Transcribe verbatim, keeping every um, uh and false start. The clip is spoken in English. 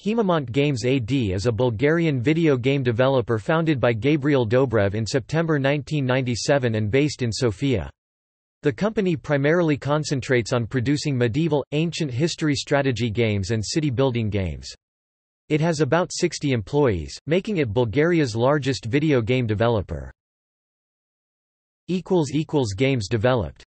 Haemimont Games A D is a Bulgarian video game developer founded by Gabriel Dobrev in September nineteen ninety-seven and based in Sofia. The company primarily concentrates on producing medieval, ancient history strategy games and city-building games. It has about sixty employees, making it Bulgaria's largest video game developer. Games developed.